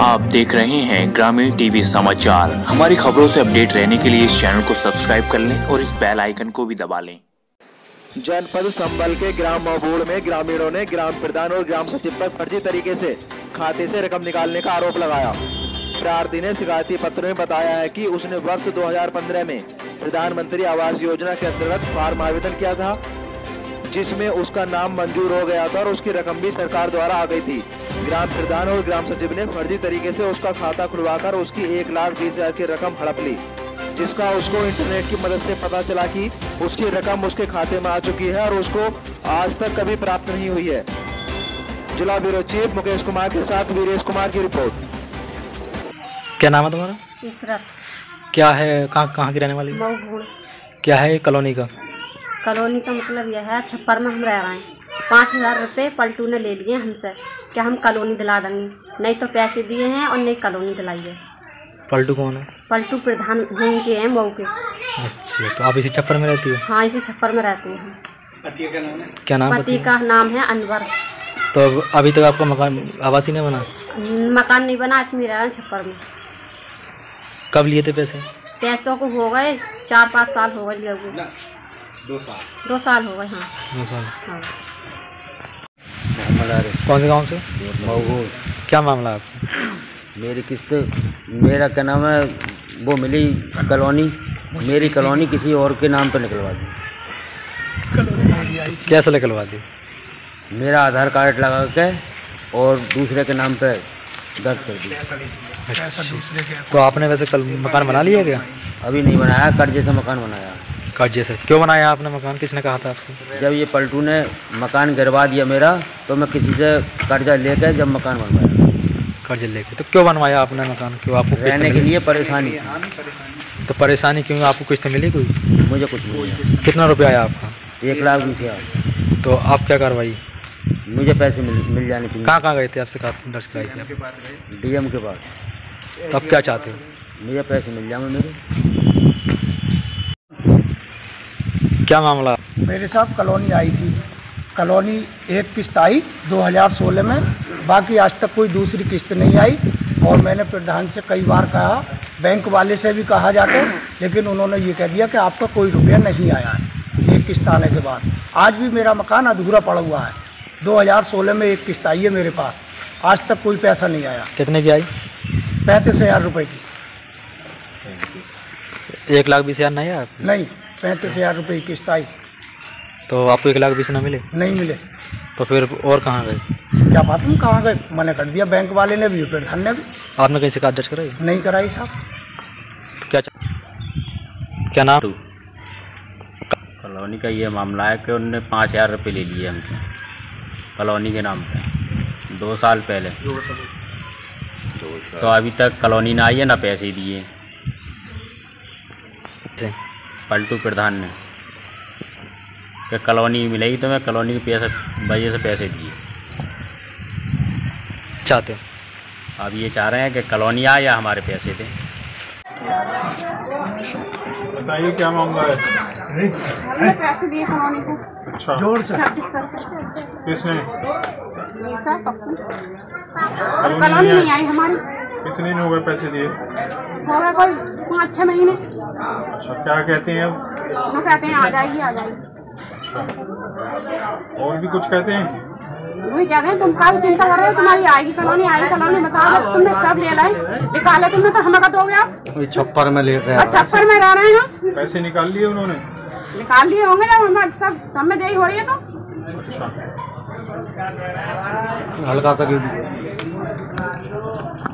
आप देख रहे हैं ग्रामीण टीवी समाचार। हमारी खबरों से अपडेट रहने के लिए इस चैनल को सब्सक्राइब कर लें और इस बेल आइकन को भी दबा लें। जनपद संभल के ग्राम मबूड़ में ग्रामीणों ने ग्राम प्रधान और ग्राम सचिव पर फर्जी तरीके से खाते से रकम निकालने का आरोप लगाया। प्रार्थी ने शिकायती पत्र में बताया है कि उसने वर्ष 2015 में प्रधानमंत्री आवास योजना के अंतर्गत फॉर्म आवेदन किया था, जिसमें उसका नाम मंजूर हो गया था और उसकी रकम भी सरकार द्वारा आ गई थी। ग्राम प्रधान और ग्राम सचिव ने फर्जी तरीके से उसका खाता खुलवाकर उसकी 1,20,000 की रकम हड़प ली, जिसका उसको इंटरनेट की मदद से पता चला कि उसकी रकम उसके खाते में आ चुकी है और उसको आज तक कभी प्राप्त नहीं हुई है। जिला ब्यूरो चीफ मुकेश कुमार के साथ वीरेश कुमार की रिपोर्ट। क्या नाम है तुम्हारा? इशरत। क्या है, कहाँ की रहने वाली? मबूड़। क्या है कॉलोनी का? कॉलोनी का मतलब यह है, छप्पर में हम रह रहे हैं। 5,000 रुपये पलटू ने ले लिए हमसे, क्या हम कॉलोनी दिला देंगे, नहीं तो पैसे दिए हैं और नहीं कॉलोनी दिलाई है। पलटू कौन है? पलटू प्रधान वहीं के हैं, मऊ के। अच्छा, तो आप इसी छप्पर में रहती हो? हाँ, इसी छप्पर में रहते हैं। पति का नाम है? क्या नाम? पति का नाम है अनवर। तो अभी तक आपका मकान आवासी नहीं बना? मकान नहीं बना, इसमें रह रहे हैं छप्पर में। कब लिए थे पैसे? पैसों को हो गए 4-5 साल हो गए लिए हुए। 2 साल हो गए। हाँ, 2 साल। हाँ। कौन से गांव से? मऊ। क्या मामला आपका? मेरी किस्त, मेरा क्या नाम है, वो मिली कॉलोनी, मेरी कॉलोनी किसी और के नाम पर निकलवा दी। कैसे निकलवा दी? मेरा आधार कार्ड लगा के और दूसरे के नाम पे दर्ज कर दी। तो आपने वैसे कल मकान बना लिया क्या? अभी नहीं बनाया, कर्जे से मकान बनाया। कर्जे से? क्यों बनाया आपने मकान, किसने कहा था आपसे? जब ये पलटू ने मकान गिरवा दिया मेरा, तो मैं किसी से कर्जा लेकर जब मकान बनवाया। कर्जे लेके? तो क्यों बनवाया आपने मकान? क्यों? आपको रहने के लिए परेशानी। तो परेशानी क्यों? आपको किस्त मिली कोई? मुझे कुछ नहीं मिला। कितना रुपया आया आपका? 1,20,000। तो आप क्या कार्रवाई? मुझे पैसे मिल जाने चाहिए। कहाँ गए थे? आपसे कहाँ दर्ज कराई थी आप? डीएम के पास। तो अब क्या चाहते हो? मुझे पैसे मिल जाए मेरे। क्या मामला? मेरे साथ कॉलोनी आई थी, कॉलोनी एक किस्त आई 2016 में, बाकी आज तक कोई दूसरी किस्त नहीं आई। और मैंने प्रधान से कई बार कहा, बैंक वाले से भी कहा जाके, लेकिन उन्होंने ये कह दिया कि आपका कोई रुपया नहीं आया है एक किस्त आने के बाद। आज भी मेरा मकान अधूरा पड़ा हुआ है। 2016 में एक किस्त आई है मेरे पास, आज तक कोई पैसा नहीं आया। कितने की आई? 35,000 रुपये की। 1,20,000 नहीं आया? नहीं, 35,000 रुपये की किस्त आई। तो आपको 1,20,000 ना मिले? नहीं मिले। तो फिर और कहाँ गए? क्या बात है, कहाँ गए? मैंने कर दिया, बैंक वाले ने भी, प्रधान ने भी। आपने कहीं शिकायत दर्ज कराई? नहीं कराई साहब। तो क्या नाम? कॉलोनी का ये मामला है कि उन्होंने 5,000 रुपये ले लिए हमसे कॉलोनी के नाम पे 2 साल पहले। तो अभी तक कॉलोनी ना आई है, ना पैसे दिए पलटू प्रधान ने कि कॉलोनी मिलेगी, तो मैं कॉलोनी के वजह से पैसे दिए। चाहते हो? अब ये चाह रहे हैं कि कॉलोनी आए या हमारे पैसे दें। बताइए क्या मामला है? हमने पैसे दिए कॉलोनी को। अच्छा, जोर से। किसने? कॉलोनी नहीं आई हमारी। कितने दिन हो गए पैसे दिए? हो गए कोई 5-6 महीने। अच्छा, क्या कहते हैं अब? वो कहते हैं आ जाएगी, आ जाएगी। अच्छा, और भी कुछ कहते हैं? वही कह रहे हैं, तुम काफी चिंता कर रहे हो, तुम्हारी आएगी कॉलोनी, आएगी कॉलोनी। बताओ, तुमने सब ले लाए, निकाले तुमने, तो हमें का दोगे आप? छप्पर में ले रहे हैं। छप्पर में रह रहे हैं। पैसे निकाल लिए उन्होंने? निकाल लिए होंगे जब हमारे सब में देरी हो रही है तो। अच्छा, हल्का सा